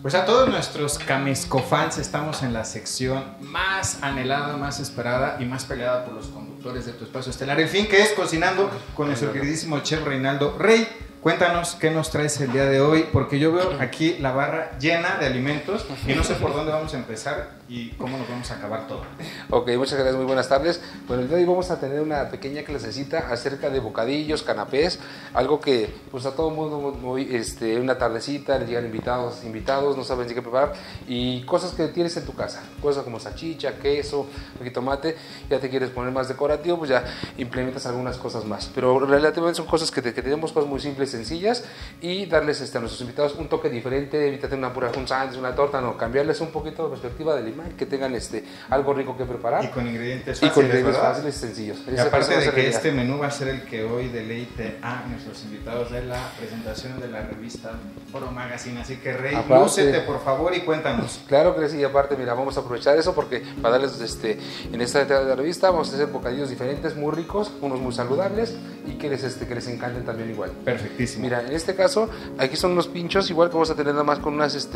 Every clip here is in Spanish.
Pues a todos nuestros Camescofans estamos en la sección más anhelada, más esperada y más peleada por los conductores de tu espacio estelar, en fin, que es Cocinando con nuestro queridísimo chef Reinaldo Rey. Cuéntanos qué nos traes el día de hoy, porque yo veo aquí la barra llena de alimentos y no sé por dónde vamos a empezar y cómo nos vamos a acabar todo. Ok, muchas gracias, muy buenas tardes. Bueno, el día de hoy vamos a tener una pequeña clasecita acerca de bocadillos, canapés, algo que pues a todo el mundo una tardecita, le llegan invitados, no saben ni qué preparar, y cosas que tienes en tu casa, cosas como salchicha, queso, tomate, ya te quieres poner más decorativo, pues ya implementas algunas cosas más, pero relativamente son cosas que tenemos cosas muy simples, sencillas, y darles a nuestros invitados un toque diferente, evítate un sándwich, una torta, no, cambiarles un poquito la perspectiva del imán, que tengan algo rico que preparar. Y con ingredientes fáciles, y sencillos. Y aparte de que este menú va a ser el que hoy deleite a nuestros invitados de la presentación de la revista Foro Magazine, así que Rey, lúcete por favor y cuéntanos. Claro que sí, y aparte mira, vamos a aprovechar eso porque para darles en esta entrada de la revista vamos a hacer bocadillos diferentes, muy ricos, unos muy saludables y que les encanten también igual. Perfectísimo. Mira, en este caso, aquí son unos pinchos, igual que vamos a tener nada más con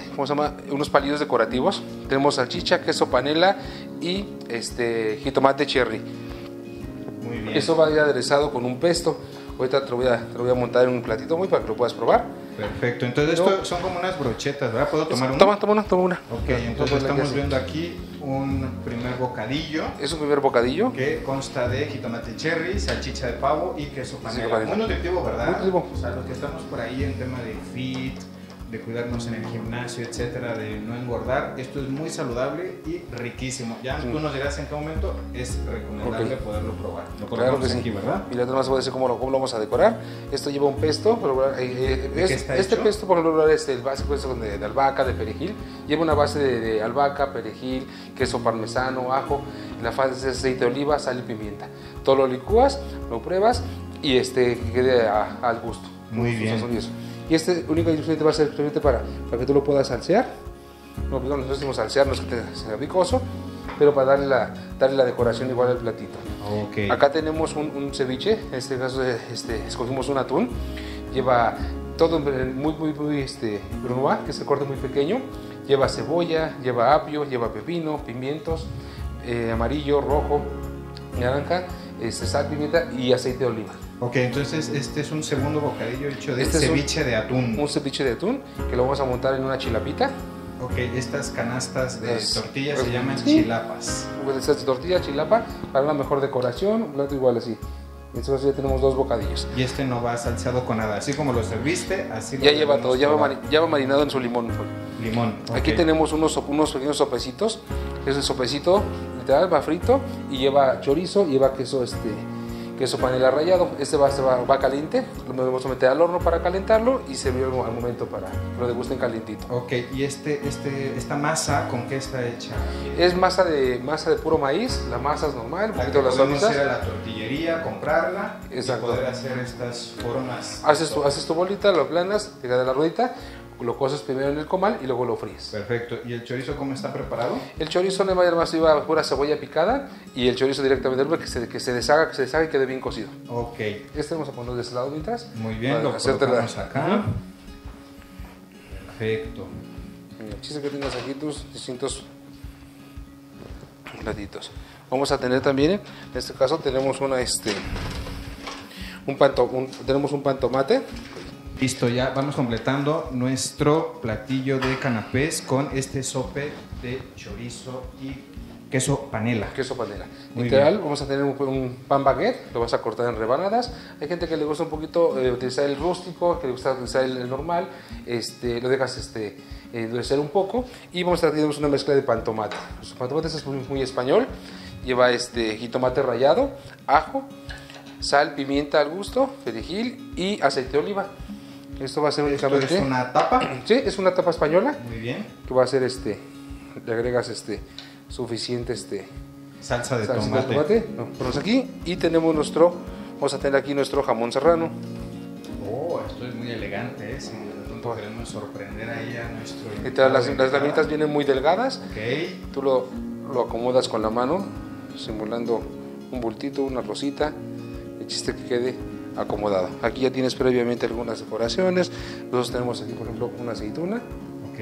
unos palillos decorativos. Tenemos salchicha, queso panela y jitomate cherry. Muy bien. Eso va a ir aderezado con un pesto. Ahorita te lo voy a montar en un platito muy para que lo puedas probar. Perfecto, entonces esto son como unas brochetas, ¿verdad? ¿Puedo tomar una? Toma una. Ok, entonces estamos viendo aquí un primer bocadillo. Es un primer bocadillo. Que consta de jitomate cherry, salchicha de pavo y queso panela. Muy nutritivo, ¿verdad? Muy nutritivo. O sea, los que estamos por ahí en tema de fit, de cuidarnos en el gimnasio, etcétera, de no engordar, esto es muy saludable y riquísimo. Ya tú nos dirás en qué momento es recomendable poderlo probar. Lo colocamos claro aquí, ¿verdad? Y la otra más voy a decir cómo lo vamos a decorar. Esto lleva un pesto, pero este pesto por lo regular es el básico de albahaca, de perejil. Lleva una base de albahaca, perejil, queso parmesano, ajo, la fase de aceite de oliva, sal y pimienta. Todo lo licúas, lo pruebas y que quede al gusto. Muy bien. Y único ingrediente va a ser simplemente para que tú lo puedas salsear. No, nosotros decimos salsear, no es que sea picoso, pero para darle la decoración igual al platito. Okay. Acá tenemos un ceviche, en este caso escogimos un atún. Lleva todo muy brunoise, que es el corte muy pequeño. Lleva cebolla, lleva apio, lleva pepino, pimientos, amarillo, rojo, naranja, sal, pimienta y aceite de oliva. Ok, entonces este es un segundo bocadillo hecho de ceviche de atún. Un ceviche de atún que lo vamos a montar en una chilapita. Ok, estas canastas de tortillas se llaman chilapas. Pues estas tortillas, chilapa, para una mejor decoración, un plato igual así. Entonces ya tenemos dos bocadillos. Y no va salseado con nada, así como lo serviste, así ya lleva todo, ya va marinado en su limón. Limón. Okay. Aquí tenemos unos pequeños sopecitos. Es el sopecito, literal, va frito y lleva chorizo, lleva queso panela rallado. Va caliente, lo vamos a meter al horno para calentarlo y servirlo al momento para que lo degusten calientito. Ok, y esta masa, ¿con qué está hecha? Es masa de puro maíz, la masa es normal, un poquito de podemos ir a la tortillería, comprarla. Exacto. Y poder hacer estas formas. Haces tu bolita, lo aplanas, te queda la ruedita, lo coces primero en el comal y luego lo fríes. Perfecto. ¿Y el chorizo cómo está preparado? El chorizo le más lleva pura cebolla picada y el chorizo directamente que se deshaga y quede bien cocido. Ok. Vamos a poner de ese lado mientras. Muy bien, lo colocamos acá. Perfecto. Chiste que tienes aquí tus distintos platitos. Vamos a tener también, en este caso tenemos tenemos un pan tomate. Listo, ya vamos completando nuestro platillo de canapés con este sope de chorizo y queso panela. Queso panela. Muy literal, bien. vamos a tener un pan baguette, lo vas a cortar en rebanadas. Hay gente que le gusta un poquito utilizar el rústico, que le gusta utilizar el normal, lo dejas endurecer un poco y tenemos una mezcla de pan tomate. El pan tomate es muy español, lleva jitomate rallado, ajo, sal, pimienta al gusto, perejil y aceite de oliva. Esto va a ser únicamente... ¿Esto es una tapa? Sí, es una tapa española. Muy bien. Que va a ser le agregas suficiente salsa de tomate. No, ponemos aquí y vamos a tener aquí nuestro jamón serrano. Oh, esto es muy elegante, ¿eh? Si de pronto queremos sorprender ahí a nuestro... Las lamitas vienen muy delgadas. Okay. Tú lo acomodas con la mano, simulando un bultito, una rosita. El chiste que quede acomodado. Aquí ya tienes previamente algunas decoraciones. Nosotros tenemos aquí, por ejemplo, una aceituna. Okay.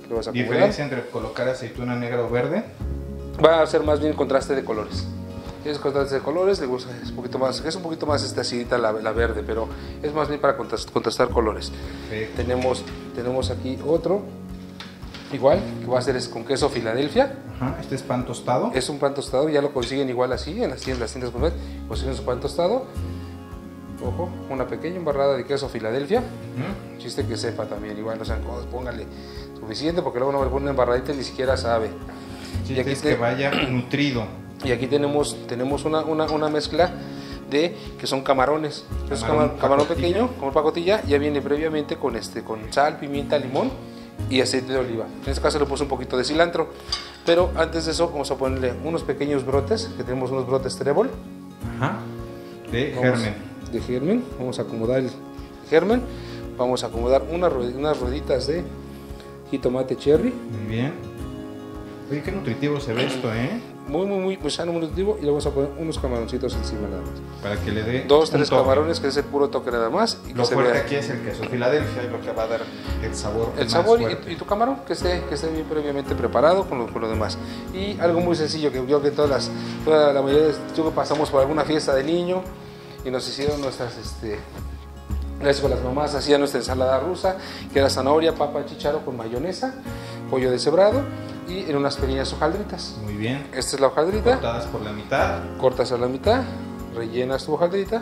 Lo vas a acomodar. ¿Diferencia entre colocar aceituna negra o verde? Va a ser más bien contraste de colores. Es contraste de colores, le gusta, es un poquito más acidita la verde, pero es más bien para contrastar colores. Tenemos aquí otro, igual, que va a ser con queso Filadelfia. Ajá, este es pan tostado. Es un pan tostado, ya lo consiguen igual así, en las tiendas gourmet, consiguen su pan tostado. Ojo, una pequeña embarrada de queso Filadelfia. Chiste que sepa también, igual no sean cosas, póngale suficiente, porque luego no le pone una embarradita y ni siquiera sabe. Y aquí que vaya nutrido. Y aquí tenemos una mezcla que son camarones. Es camarón pequeño, como pacotilla, ya viene previamente con sal, pimienta, limón y aceite de oliva. En este caso le puse un poquito de cilantro, pero antes de eso vamos a ponerle unos pequeños brotes, que tenemos unos brotes trébol. Ajá. De germen. Vamos a acomodar el germen. Vamos a acomodar unas rueditas de jitomate cherry. Muy bien. Oye, qué nutritivo se ve esto, ¿eh? Muy sano, muy nutritivo. Y le vamos a poner unos camaroncitos encima nada más. Para que le dé 2-3 camarones, que es el puro toque nada más. Y lo fuerte aquí es el queso Filadelfia, y lo que va a dar el sabor. El sabor y tu camarón, que esté bien previamente preparado con lo demás. Y algo muy sencillo, que yo que toda la mayoría de que pasamos por alguna fiesta de niño y nos hicieron nuestras con las mamás hacían nuestra ensalada rusa, que era zanahoria, papa, chícharo con mayonesa, pollo deshebrado y en unas pequeñas hojaldritas. Muy bien. Esta es la hojaldrita. Cortadas por la mitad. Cortas a la mitad, rellenas tu hojaldrita.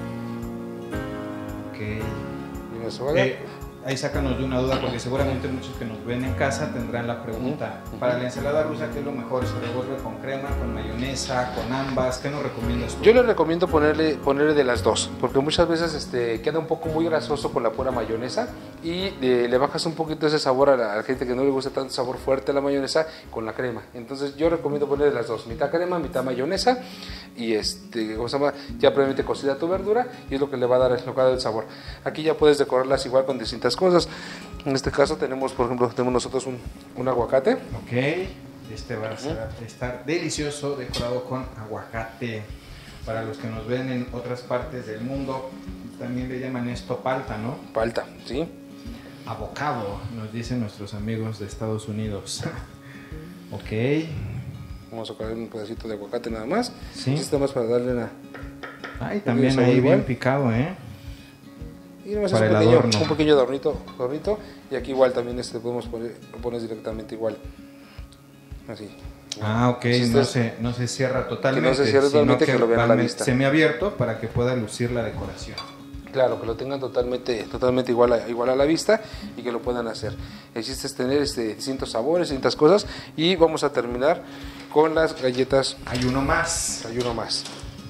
Ok. Ahí sácanos de una duda, porque seguramente muchos que nos ven en casa tendrán la pregunta. Para la ensalada rusa, ¿qué es lo mejor? ¿Se revuelve con crema, con mayonesa, con ambas? ¿Qué nos recomiendas tú? Yo le recomiendo ponerle de las dos, porque muchas veces queda un poco muy grasoso con la pura mayonesa y le bajas un poquito ese sabor a la gente que no le gusta tanto sabor fuerte a la mayonesa con la crema. Entonces yo recomiendo ponerle las dos, mitad crema, mitad mayonesa y ¿cómo se llama? Ya previamente cocida tu verdura y es lo que le va a dar el sabor. Aquí ya puedes decorarlas igual con distintas cosas. En este caso tenemos, por ejemplo, nosotros un aguacate. Ok, este va a estar delicioso, decorado con aguacate. Para los que nos ven en otras partes del mundo, también le llaman esto palta, ¿no? Palta, sí. Avocado, nos dicen nuestros amigos de Estados Unidos. Ok. Vamos a coger un pedacito de aguacate nada más. Sí. Esto más para darle una... Ay, también ahí bien picado, ¿eh? Y nomás es un pequeño adornito. Y aquí igual también podemos lo pones directamente igual. Así. Ah, ok, no se cierra totalmente. Que no se cierra totalmente, que lo vean a la vista. Semiabierto para que pueda lucir la decoración. Claro, que lo tengan totalmente igual a la vista y que lo puedan hacer. El chiste es tener distintos sabores, distintas cosas. Y vamos a terminar con las galletas. Hay uno más. Nada más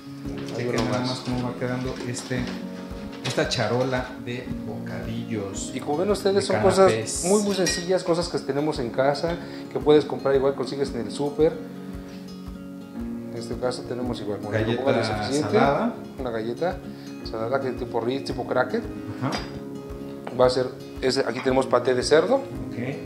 cómo va quedando esta charola de bocadillos. Y como ven ustedes, son cosas muy sencillas, cosas que tenemos en casa, que puedes comprar igual, consigues en el súper. En este caso tenemos igual galleta salada. Una galleta salada que es tipo Ritz, tipo cracker. Ajá. Va a ser, aquí tenemos paté de cerdo. Okay.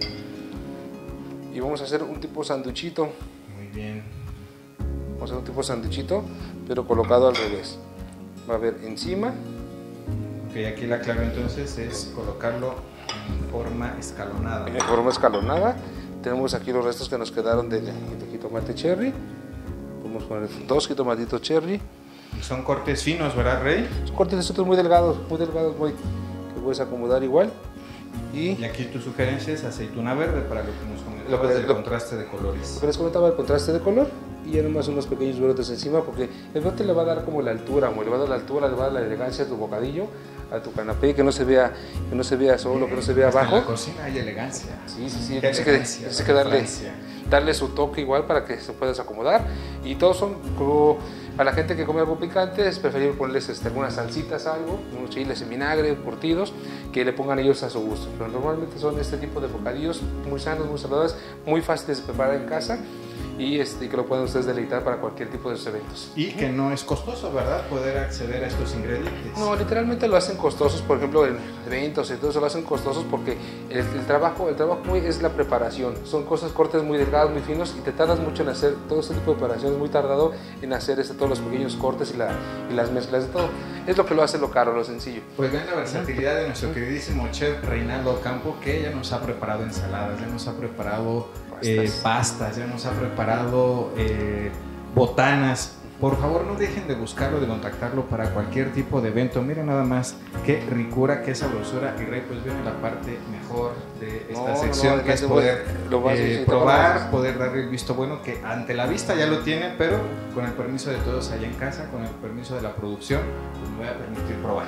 Y vamos a hacer un tipo sanduchito. Muy bien. Vamos a hacer un tipo sanduchito, pero colocado al revés. Va a haber encima. Ok, aquí la clave entonces es colocarlo en forma escalonada. En forma escalonada. Tenemos aquí los restos que nos quedaron de jitomate cherry. Podemos poner 2 jitomatitos cherry. Y son cortes finos, ¿verdad, Rey? Son cortes muy delgados, que puedes acomodar igual. Y aquí tu sugerencia es aceituna verde para lo que nos comentabas del contraste de colores. Lo que les comentaba, el contraste de color y ya nomás unos pequeños brotes encima, porque el brote le va a dar como la altura, le va a dar la elegancia a tu bocadillo, a tu canapé, que no se vea solo, que no se vea abajo. En la cocina hay elegancia. Sí. Tienes que darle su toque igual para que se puedas acomodar. Y todos son como, a la gente que come algo picante, es preferible ponerles algunas salsitas, unos chiles en vinagre, curtidos, que le pongan ellos a su gusto. Pero normalmente son este tipo de bocadillos muy sanos, muy saludables, muy fáciles de preparar en casa y que lo pueden ustedes deleitar para cualquier tipo de sus eventos. Y que no es costoso, ¿verdad? Poder acceder a estos ingredientes. No, literalmente lo hacen costosos, por ejemplo, en eventos y todo eso lo hacen costosos porque el trabajo es la preparación. Son cortes muy delgados, muy finos, y te tardas mucho en hacer todo este tipo de preparaciones, muy tardado en hacer todos los pequeños cortes y las mezclas de todo. Es lo que lo hace lo caro, lo sencillo. Pues ven la versatilidad de nuestro queridísimo chef Reinaldo Campo, que ya nos ha preparado ensaladas, ya nos ha preparado pastas, ya nos ha preparado botanas. Por favor, no dejen de buscarlo, de contactarlo para cualquier tipo de evento. Miren nada más qué ricura, qué sabrosura. Y Rey, pues viene la parte mejor de esta sección, que es poder probar, poder darle el visto bueno, que ante la vista ya lo tienen, pero con el permiso de todos allá en casa, con el permiso de la producción, pues me voy a permitir probar.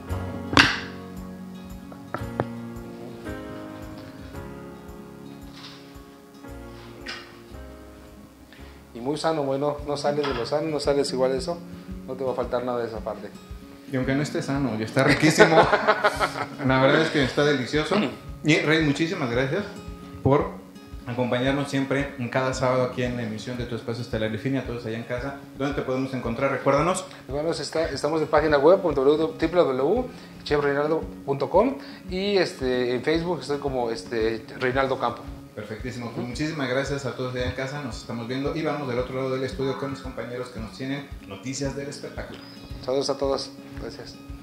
Y muy sano, bueno, no sales de lo sano, no sales igual de eso, no te va a faltar nada de esa parte. Y aunque no esté sano, ya está riquísimo. La verdad es que está delicioso. Y Rey, muchísimas gracias por acompañarnos siempre en cada sábado aquí en la emisión de Tu Espacio Estelar y Fin, a todos allá en casa. ¿Dónde te podemos encontrar? Recuérdanos. Bueno, estamos en página web www.chefreinaldo.com y en Facebook estoy como Reinaldo Campo. Perfectísimo. Pues muchísimas gracias a todos allá en casa. Nos estamos viendo y vamos del otro lado del estudio con mis compañeros que nos tienen noticias del espectáculo. Saludos a todos. Gracias.